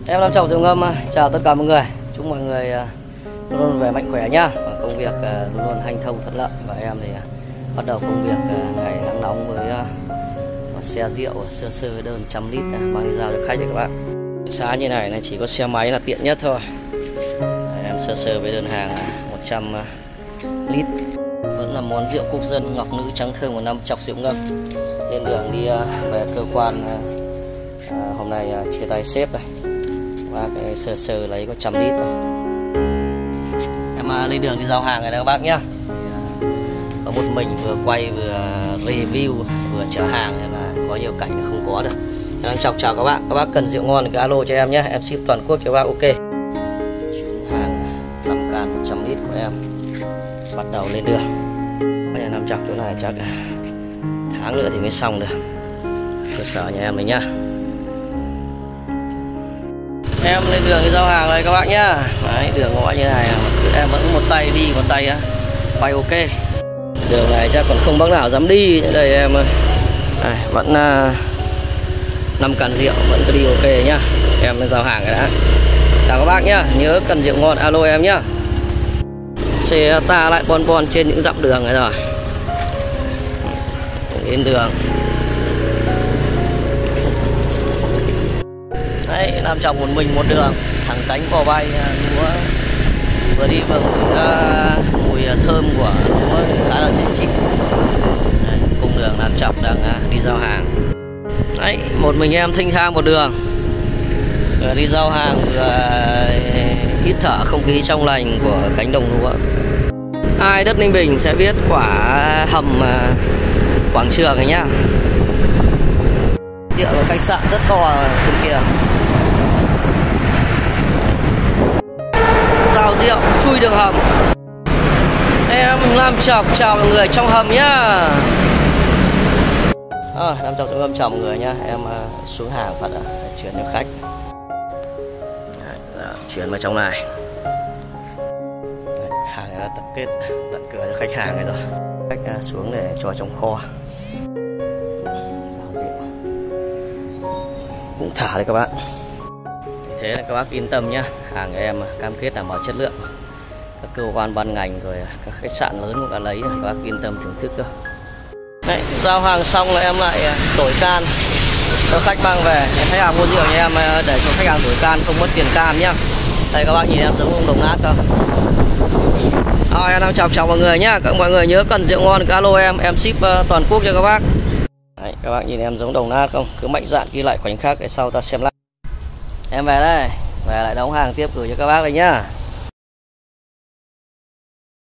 Em làm chồng rượu ngâm, chào tất cả mọi người. Chúc mọi người luôn luôn về mạnh khỏe nhá. Công việc luôn luôn hanh thông thuận lợi. Và em thì bắt đầu công việc ngày nắng nóng với một xe rượu sơ sơ đơn 100 lít mang đi giao cho khách đấy các bạn. Giá như này chỉ có xe máy là tiện nhất thôi. Em sơ sơ với đơn hàng 100 lít. Vẫn là món rượu quốc dân ngọc nữ trắng thơm của năm chọc rượu ngâm. Lên đường đi về cơ quan, hôm nay chia tay sếp này. Bác sơ sơ lấy có 100 lít thôi. Em lên đường đi giao hàng này các bác nhá. Có một mình vừa quay vừa review vừa chở hàng nên là có nhiều cảnh không có được. Em chào các bác cần rượu ngon thì alo cho em nhé, em ship toàn quốc cho bác. Ok. Chuyến hàng 5 can 100 lít của em bắt đầu lên đường. Bây giờ nằm chọc chỗ này chắc tháng nữa thì mới xong được. Cơ sở nhà em này nhá. Em lên đường đi giao hàng đây các bác nhá. Đấy, đường ngõ như này em vẫn một tay đi một tay quay ok. Đường này chắc còn không bác nào dám đi. Đây em vẫn 5 can rượu vẫn cứ đi ok nhá. Em giao hàng cái đã. Chào các bác nhá, nhớ cần rượu ngon alo em nhá. Xe ta lại bon trên những dặm đường này rồi. Lên đường. Đấy, làm chồng một mình một đường, thẳng cánh cò bay lúa vừa đi vừa mùi thơm của lúa khá là dễ chịu. Đấy, cùng đường làm chọc đang đi giao hàng. Đấy, một mình em thênh thang một đường, vừa đi giao hàng vừa hít thở không khí trong lành của cánh đồng lúa. Ai đất Ninh Bình sẽ biết quả hầm Quảng Trường này nhá. Rượu ở khách sạn rất to ở bên kia. Giao rượu chui đường hầm. Em làm chọc chào mọi người trong hầm nhá. Làm chọc trong hầm chào mọi người nhá. Em xuống hàng phát chuyển cho khách. Chuyển vào trong này. Hàng này đã tập kết tận cửa cho khách hàng này rồi. Khách xuống để cho trong kho. Giao rượu cũng thả đấy các bạn. Thế là các bác yên tâm nhá. Hàng em cam kết đảm bảo chất lượng. Các cơ quan ban ngành rồi các khách sạn lớn cũng đã lấy, các bác yên tâm thưởng thức cơ. Đấy, giao hàng xong là em lại đổi can cho khách mang về. Khách hàng mua rượu nhà em để cho khách hàng đổi can không mất tiền can nhá. Đây các bác nhìn em giống đồng nát không? Em đang chào mọi người nhá. Các mọi người nhớ cần rượu ngon thì alo em ship toàn quốc cho các bác. Đấy, các bác nhìn em giống đồng nát không? Cứ mạnh dạn ghi lại khoảnh khắc để sau ta xem lại. Em về đây, về lại đóng hàng tiếp gửi cho các bác đây nhá.